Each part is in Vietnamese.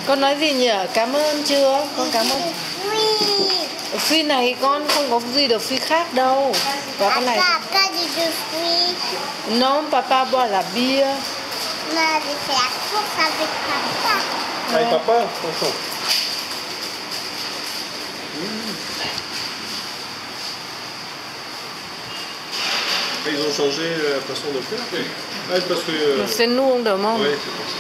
Con nói gì nhỉ? Cảm ơn chưa? Con cảm ơn. Phi này con không có gì được phi khác đâu. Có cái này. Papa dit de fruits. Non, papa boit la bia. Mais j'ai fait la course avec papa. Avec papa, attention. Ils ont changé la façon de faire. Ah, parce que. C'est nous on demande. Ouais, c'est pour ça.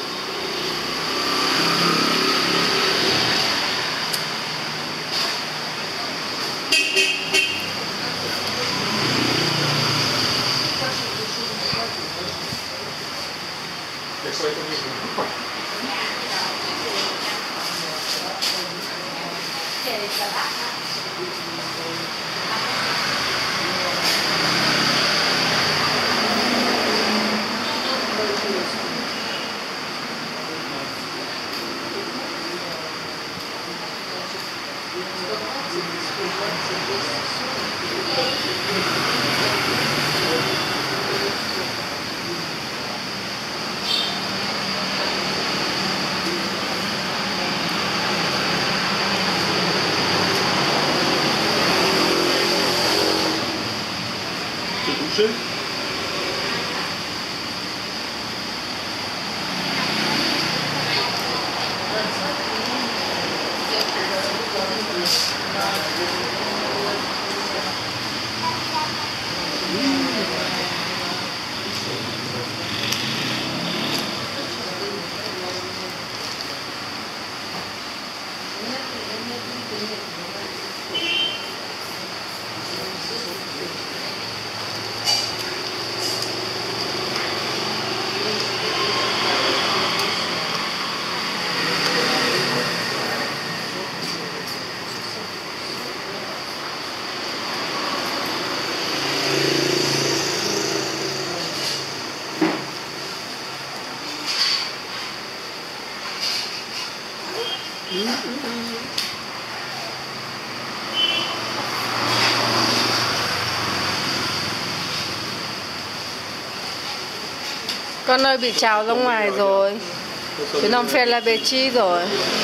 C'est bouché. Con ơi bị trào ra ngoài rồi. Chứ non phê là bê chi rồi.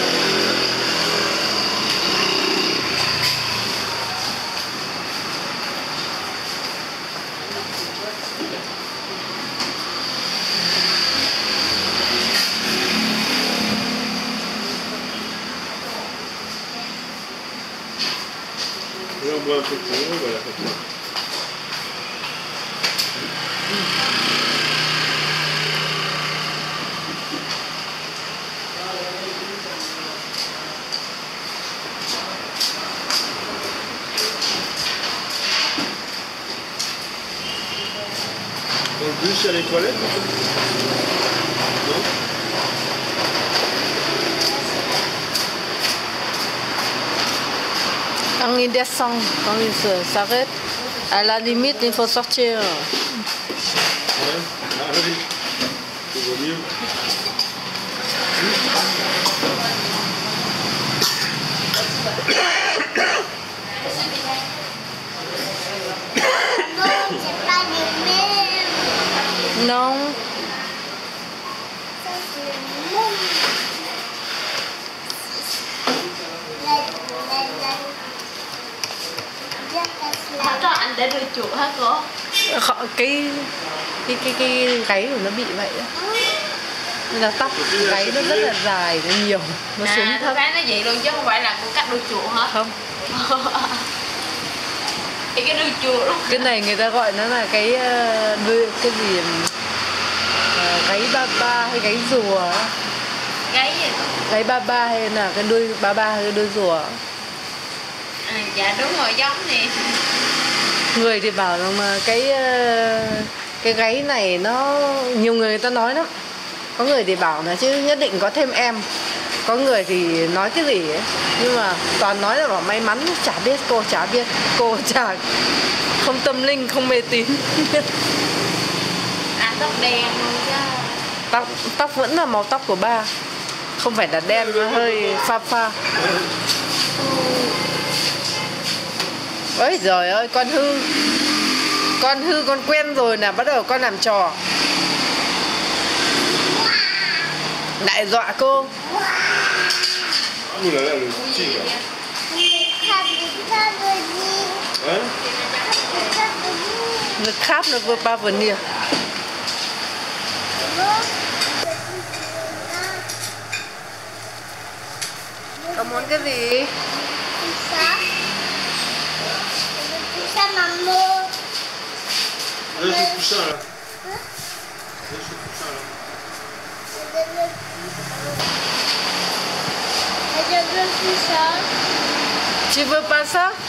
Là, on boit un peu de eau, voilà, comme ça. Dans le bus, il y a les toilettes? Non? Quand il descend, quand il s'arrête, à la limite, il faut sortir. Ouais. Ah oui. C'est vaut mieux. Non, c'est pas le même. Non. Ça, c'est le même. Cho anh để đưa chuột hả cô? Cái gáy của nó bị vậy đó. Nên là tóc gáy nó rất là dài, nó nhiều, nó xuống thấp. Cái nó vậy luôn chứ không phải là cô cắt đuôi chuột hả? Không. Thì cái đuôi chuột luôn. Cái này người ta gọi nó là cái đuôi, cái gì gáy ba ba hay gáy rùa. Gáy gì? Gáy ba ba hay là cái đuôi ba ba hay cái đuôi rùa. À, dạ đúng rồi, giống nè. Người thì bảo rằng mà cái gáy này nó nhiều người ta nói lắm. Có người thì bảo là chứ nhất định có thêm em. Có người thì nói cái gì ấy. Nhưng mà toàn nói là bảo may mắn, chả biết, cô chả biết. Cô chả không tâm linh, không mê tín. À, tóc đen luôn chứ. Tóc vẫn là màu tóc của ba. Không phải là đen, nó hơi pha pha. Ôi giời ơi, con hư. Con quen rồi nè, bắt đầu con làm trò. Lại dọa cô. Ouh là là, le tigre. Hein? Le crabe ne veut pas venir. Có muốn cái gì? Là, ce poussin là. Là, ce poussin là. Je veux plus ça. Tu veux pas ça?